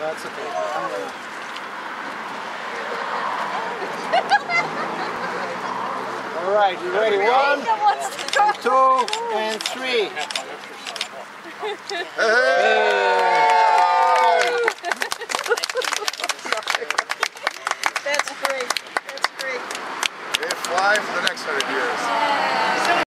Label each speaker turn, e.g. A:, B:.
A: That's okay. All right, you ready? 1, 2, and 3.
B: That's great. That's great.
C: May it fly for the next 100 years.